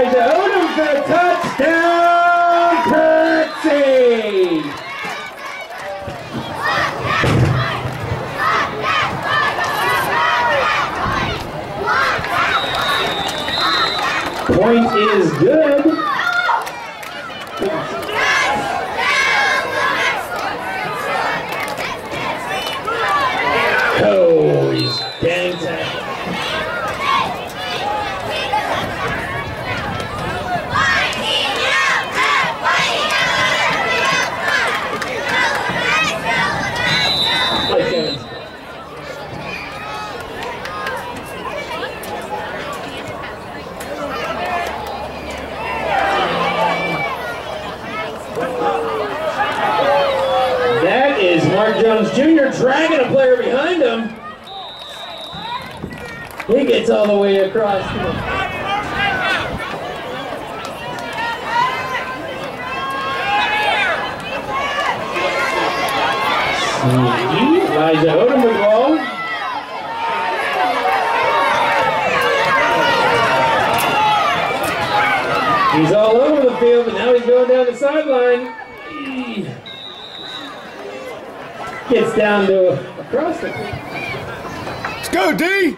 Elijah Odom for a touchdown, Prexies. Point is good. Oh, he's getting tackled. That is Mark Jones Jr. dragging a player behind him. He gets all the way across. Elijah Odom with the ball. He's all over the field, but now he's going down the sideline. Gets down to across the field. Let's go, D!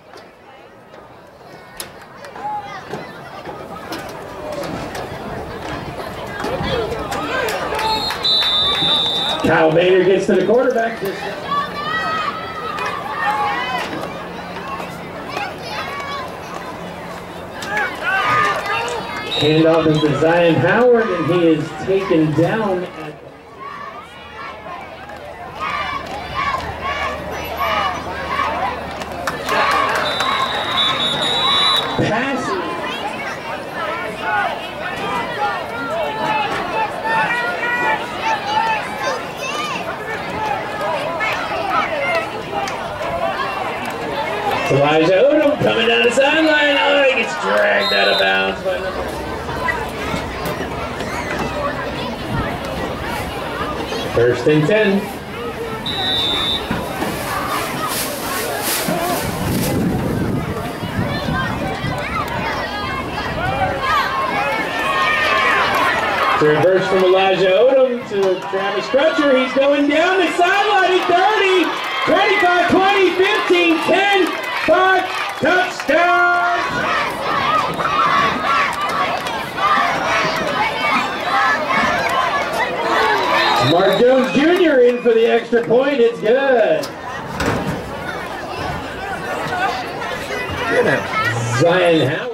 Kyle Bader gets to the quarterback. Handoff is to Zion Howard, and he is taken down at passing. Elijah Odom coming down the sideline. Oh, he gets dragged out of bounds by number. First and 10. To reverse from Elijah Odom to Travis Crutcher. He's going down the sideline at 30, 25, 20, 15, 10, 5, touchdown! Mark Jones Jr. in for the extra point. It's good. Zion Howard.